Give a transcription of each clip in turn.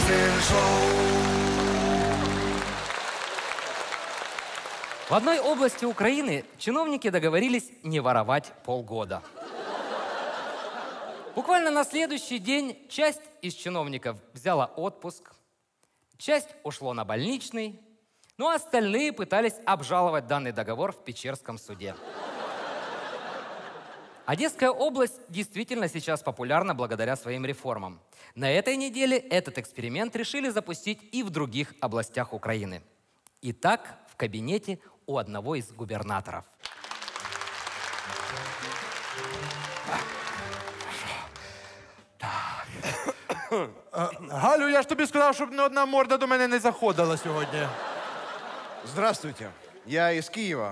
В одной области Украины чиновники договорились не воровать полгода. Буквально на следующий день часть из чиновников взяла отпуск, часть ушло на больничный, ну а остальные пытались обжаловать данный договор в Печерском суде. Одесская область действительно сейчас популярна благодаря своим реформам. На этой неделе этот эксперимент решили запустить и в других областях Украины. Итак, в кабинете у одного из губернаторов. Галю, я ж тобі сказав, щоб ні одна морда до мене не заходила сьогодні. Здравствуйте, я из Киева.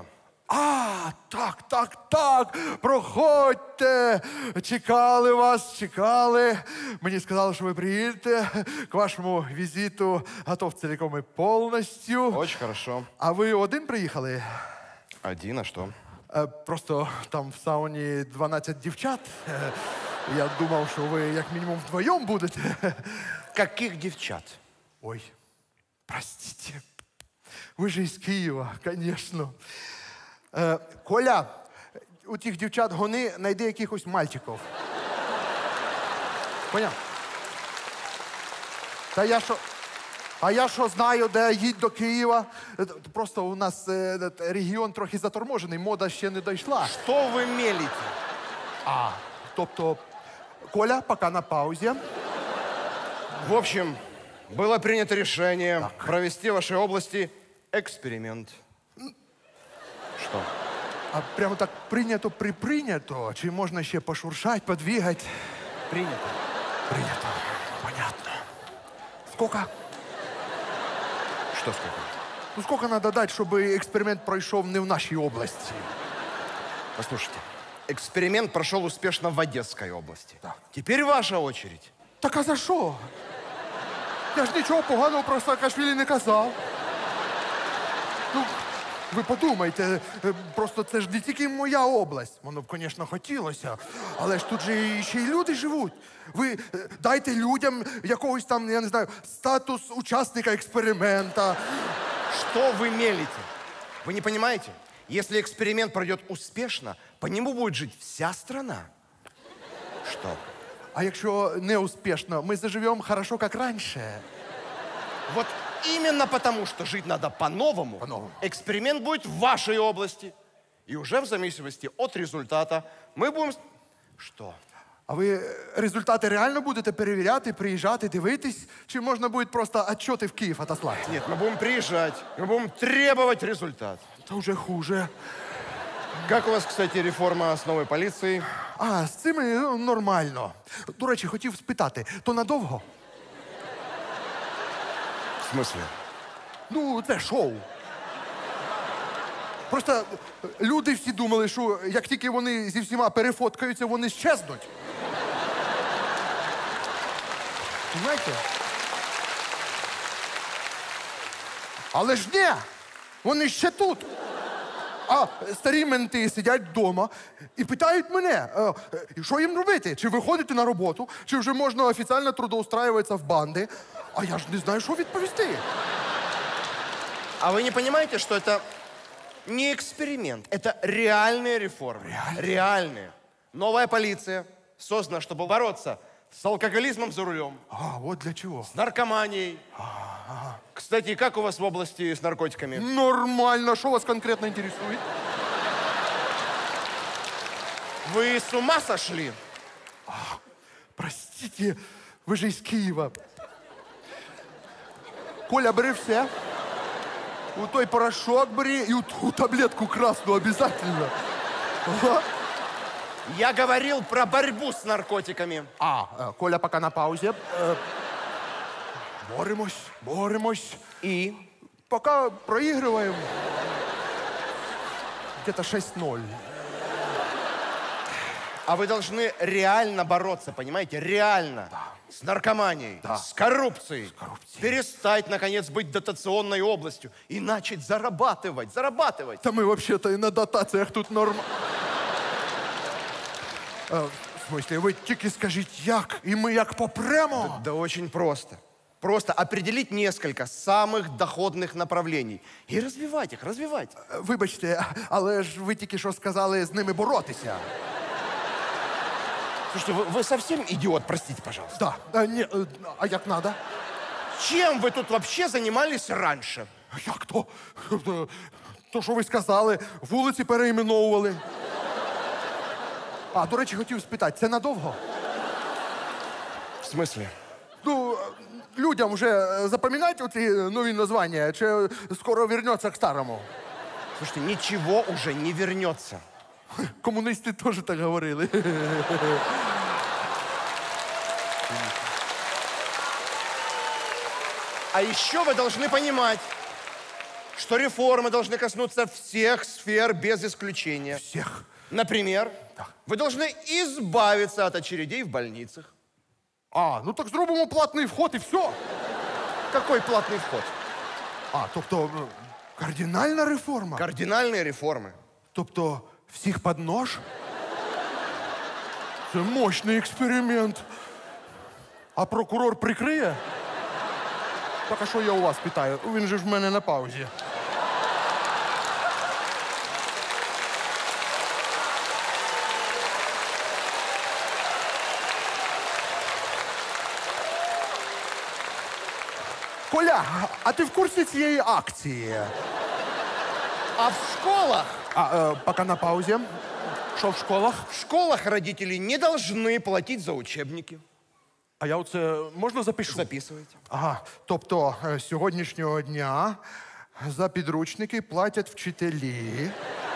Так. Проходьте. Чекали вас, чекали. Мені сказали, що ви приїдете. К вашому візиту готов цілком і повністю. Очень хорошо. А ви один приїхали? Один, а что? Просто там в сауні 12 дівчат. Я думав, що ви як мінімум вдвоєм будете. Каких девчат? Ой, простите. Ви ж із Києва, звісно. Коля, у тих дівчат гони, знайди якихось мальчиків. Поняв? А я що знаю, де їдь до Києва? Просто у нас регіон трохи заторможений, мода ще не дійшла. Что вы мелите? Тобто, Коля, поки на паузі. В общем, было принято решение провести в вашей области эксперимент. Что? А прямо так прийнято? Чи можна ще пошуршати, подвигати? Принято. Принято. Понятно. Сколько? Что сколько? Ну, сколько надо дать, чтобы эксперимент пройшов не в нашей области? Послушайте, эксперимент прошел успешно в Одесской области. Так. Теперь ваша очередь. Так а за що? Я ж нічого поганого про Саакашвілі не казав. Ну, ви подумайте, просто це ж не тільки моя область. Воно б, звісно, хотілося, але ж тут же ще й люди живуть. Ви дайте людям якогось там, я не знаю, статус учасника експеримента. Что вы мелите? Вы не понимаете? Если эксперимент пройдет успешно, по нему будет жить вся страна. Что? А якщо не успішно, ми заживемо хорошо, як раніше. Вот именно потому, что жить надо по-новому, эксперимент будет в вашей области. И уже в зависимости от результата мы будем... Что? А ви результати реально будете перевіряти, приїжджати, дивитись? Чи можна буде просто отчети в Київ отослати? Нет, мы будем приезжать, мы будем требовать результат. Та вже хуже. Как у вас, кстати, реформа с новой полицией? А, з цим нормально. До речі, хотів спитати, то надовго? В смысле? Ну, це шоу. Просто люди всі думали, що як тільки вони зі всіма перефоткаються, вони щезнуть. Знаєте? Але ж ні! Вони ще тут. А старі менти сидять вдома і питають мене, що їм робити? Чи виходити на роботу, чи вже можна офіційно трудоустраюватися в банди. А я ж не знаю, що відповісти. А вы не понимаете, что это не эксперимент, это реальные реформы. Реальные. Новая полиция создана, чтобы бороться с алкоголизмом за рулем, А, от для чого. с наркоманией. Кстати, как у вас в области с наркотиками? Нормально. Що вас конкретно інтересує? Вы с ума сошли? Простите, ви ж із Києва. Коля, бери все. У той порошок бери і у ту таблетку красну обязательно. Ага. Я говорил про борьбу с наркотиками. Коля пока на паузі. Боремось. И? Пока проигрываем. Где-то 6-0. А вы должны реально бороться, понимаете? Реально. Да. С наркоманией, с коррупцией. Перестать, наконец, быть дотационной областью и начать зарабатывать. Та ми вообще-то і на дотаціях тут норм... В смысле, ви тільки скажіть, як? І ми як попремо? Да очень просто. Просто определить несколько самых доходных направлений и развивать их, развивать. Вибачте, але ж ви тільки що сказали з ними боротися. Слушайте, вы совсем идиот, простите, пожалуйста. Да. Ні, а як надо? Чем вы тут вообще занимались раньше? Як то? То, що ви сказали, вулиці переіменовували. А, до речі, хотів спитати, це надовго? В смысле? Ну, людям вже запам'ятають оці нові названня, чи скоро вернеться к старому? Слушайте, ничего уже не вернется. Комуністи теж так говорили. А еще вы должны понимать, что реформы должны коснуться всех сфер без исключения. Всех. Например, вы должны избавиться от очередей в больницах. А, ну так зробимо платний вход і все. Какой платный вход? А, тобто кардинальна реформа? Кардинальные реформы. Тобто всіх під нож? Це мощний експеримент. А прокурор прикриє? Так, а що я у вас питаю? Він же ж в мене на паузі. Коля, а ти в курсі цієї акції? А в школах? Поки на паузі. Що в школах? В школах родители не должны платить за учебники. А я оце можна запишу? Записывайте. Ага, тобто з сьогоднішнього дня за підручники платять вчителі.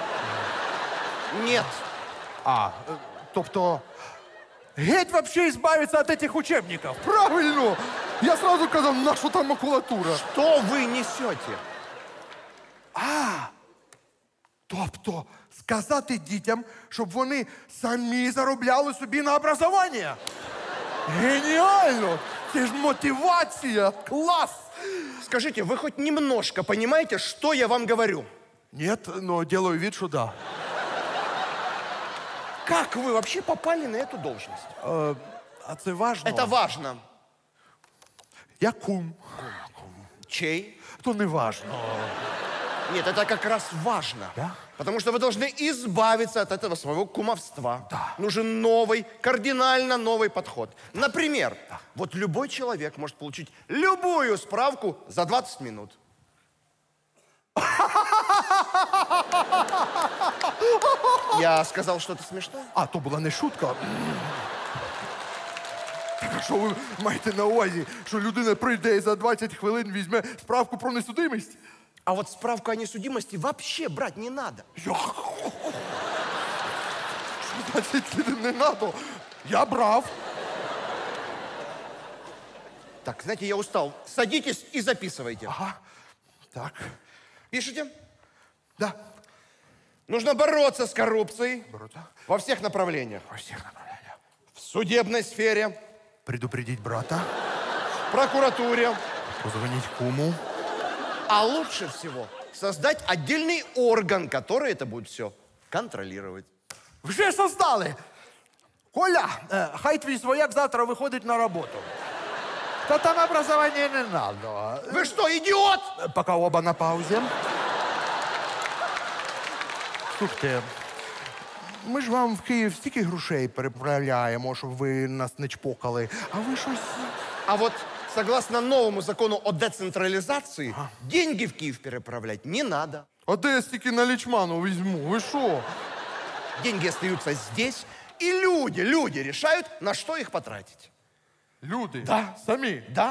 Нет. Тобто геть вообще избавиться от этих учебников. Правильно! Я сразу казав, на що там макулатура. Что вы несете? Тобто сказати дітям, щоб вони самі заробляли собі на образування. Геніально! Це ж мотивація! Клас! Скажите, вы хоть немножко понимаете, что я вам говорю? Нет, но делаю вид, что да. Как вы вообще попали на эту должность? А це важно? Это важно. Я кум. Чей? То не важно. Нет, это как раз важно. Да? Потому что вы должны избавиться от этого своего кумовства. Да. Нужен новый, кардинально новый подход. Например, вот любой человек может получить любую справку за 20 минут. Я сказал что-то смешное? А, то була не шутка. Так, а що ви маєте на увазі, що людина прийде і за 20 хвилин візьме справку про несудимість? А вот справку о несудимости вообще брать не надо. Що 20 хвилин не надо? Я брав. Так, знаете, я устал. Садитесь и записывайте. Ага. Так. Пишите? Да. Нужно бороться с коррупцией Бороться. во всех направлениях. Во всех направлениях. В судебной сфере, Предупредить брата. в прокуратуре. Позвонить куму. А лучше всего создать отдельный орган, который это будет все контролировать. Вже создали. Коля, хай твій свояк завтра виходить на роботу. Та там образування не надо. Вы что, идиот? Поки оба на паузі. Слухайте, ми ж вам в Київ стільки грошей переправляємо, щоб ви нас не чпокали. А ви щось... А вот согласно новому закону о децентрализации, деньги в Киев переправлять не надо. А де я стільки на лічману візьму? Ви що? Деньги остаются здесь, и люди решают, на что их потратить. Люди? Да. Самі? Да?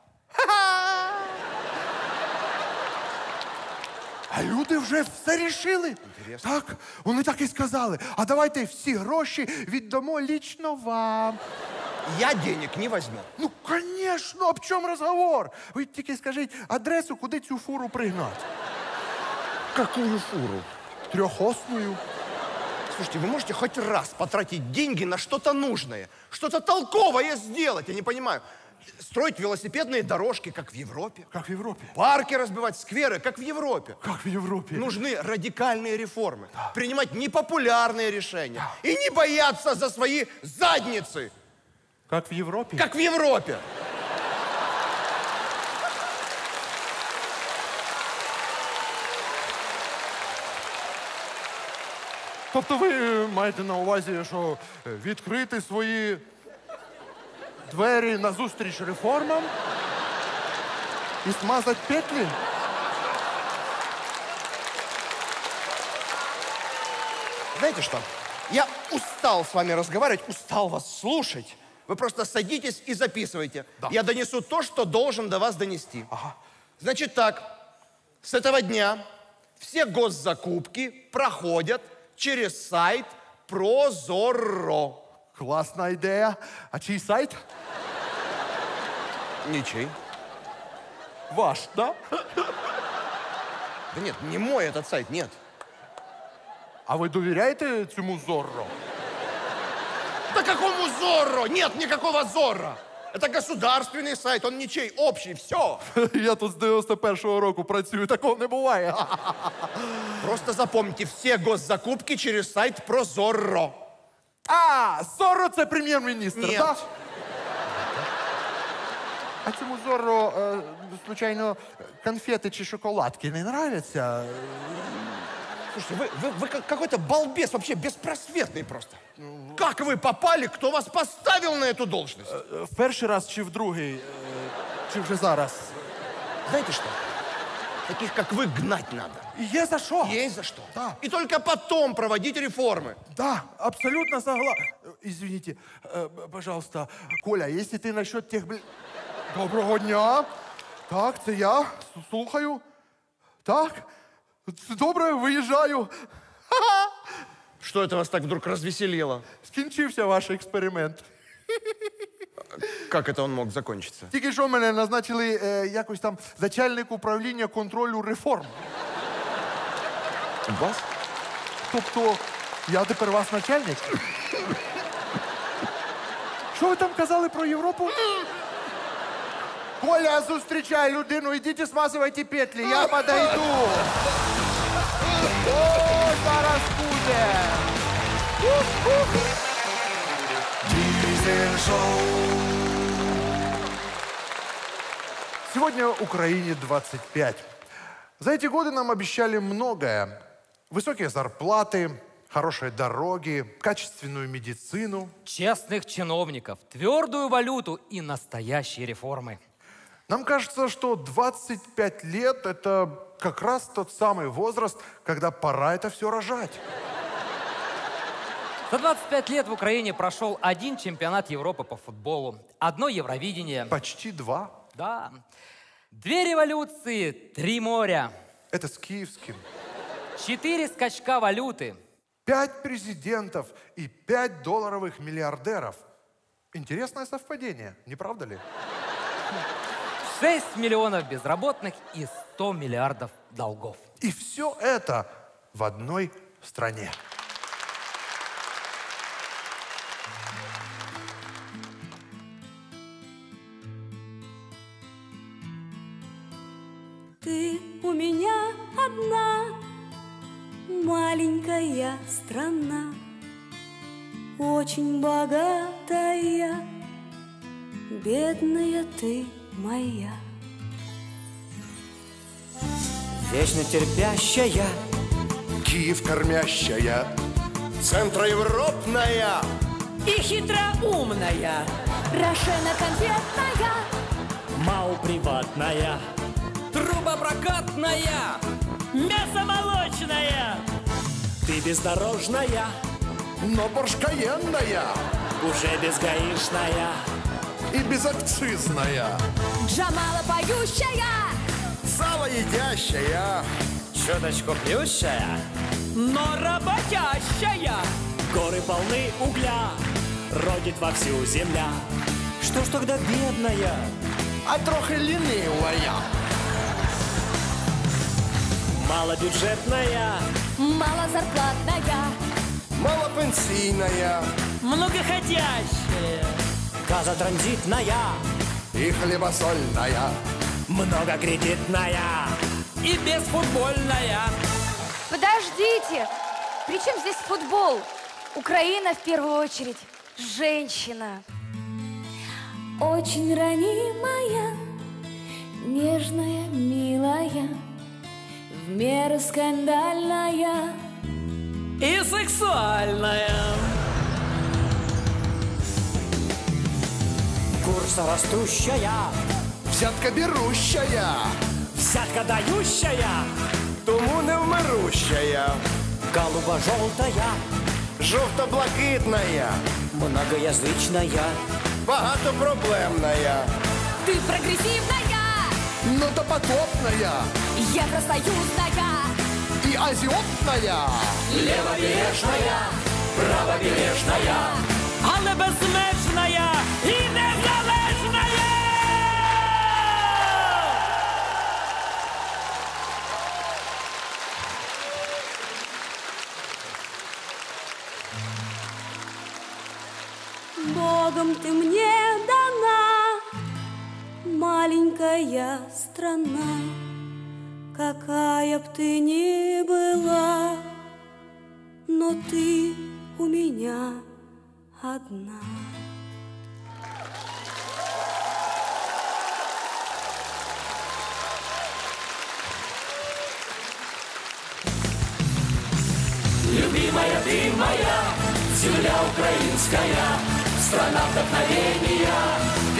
А люди вже все рішили. Інтересно. Так, вони так і сказали. А давайте всі гроші віддамо лічно вам. Я денег не возьму. Ну, звісно, об чому розговор? Ви тільки скажіть адресу, куди цю фуру пригнати. Какую фуру? Трьохосною. Слушайте, вы можете хоть раз потратить деньги на что-то нужное, что-то толковое сделать, я не понимаю. Строить велосипедные дорожки, как в Европе. Як в Європі. Парки разбивать, скверы, как в Европе. Як в Європі. Нужны радикальные реформы, принимать непопулярные решения и не бояться за свои задницы, Як в Європі. как в Европе. Тобто ви маєте на увазі, що відкрити свої двері назустріч реформам і смазати петлі? Знаете что? Я устал с вами разговаривать, устал вас слушать. Вы просто садитесь и записывайте. Да. Я донесу то, что должен до вас донести. Ага. Значит так, с этого дня все госзакупки проходят через сайт Прозоро. Класна ідея. А чий сайт? Ничей. Ваш, да? Да нет, не мой этот сайт, нет. А ви довіряєте цьому Зорро? Да какому Зорро? Нет никакого Зорро. Это государственный сайт, он ничей, общий, все. Я тут з 91-го року працюю, такого не буває. Просто запомните, все госзакупки через сайт Прозоро. А, Зорро це прем'єр-міністр, Нет. так? А цьому Зорро, случайно, конфети чи шоколадки не нравятся? Слушайте, вы какой-то балбес, вообще беспросветный просто. Как вы попали, кто вас поставил на эту должность? В перший раз чи в другий, чи вже зараз? Знаете что? Таких, как вы, гнать надо. Є за що? Есть за что. Да. И только потом проводить реформы. Да, абсолютно согласен. Извините, пожалуйста, Коля, если ты насчет тех... Доброго дня. Так, це я. Слухаю. Так. Добре, виїжджаю. Ха-ха. Что это вас так вдруг развеселило? Скінчився ваш експеримент. Как это он мог закончиться? Тільки що мене назначили якось там начальник управління контролю реформ. Вас? Тобто, я тепер ваш начальник? Що ви там казали про Європу? Коля, зустрічай людину, ідіть смазывайте петлі, я подойду. О, зараз буде. Сегодня Украине 25. За эти годы нам обещали многое. Высокие зарплаты, хорошие дороги, качественную медицину. Честных чиновников, твердую валюту и настоящие реформы. Нам кажется, что 25 лет – это как раз тот самый возраст, когда пора это все рожать. За 25 лет в Украине прошел один чемпионат Европы по футболу, одно Евровидение. Почти 2. Да. 2 революции, 3 моря, Это с киевским. 4 скачка валюты. 5 президентов и 5 долларовых миллиардеров. Интересное совпадение, не правда ли? 6 миллионов безработных и 100 миллиардов долгов. И все это в одной стране. Ты у меня одна, маленькая страна, очень богатая, бедная ты моя. Вечно терпящая, Киев кормящая, Центроевропная. и хитроумная, Рошена конфетная, Мау приватная, Трубопрокатная! мясомолочная. Ты бездорожная, но поршкаенная уже безгаишная. и безакцизная. Джамала поющая, Сало едящая. Чуточку плющая, но работящая. Горы полны угля, родит вовсю земля. Что ж тогда бедная? А трохи лінивая. Малобюджетная, малозарплатная, Малопенсійная многоходящая, газотранзитная, и хлебосольная. многокредитная. И безфутбольная! Подождите! При чем здесь футбол? Украина в первую очередь женщина. очень ранимая, нежная, милая, в меру скандальная, и сексуальная. Курс растущая, Взятка берущая, взятка дающая, Тому невмирущая, голуба желтая, жовто-блакитная, многоязычная. багатопроблемная. Ты прогрессивная, но допотопная евросоюзная, и азиотная. Левобережная, правобережная, але безмежная і незалежная! Богом ты мне дана, маленькая страна, какая б ты ни была, но ты у меня одна. Любимая ты моя, земля украинская, страна вдохновения,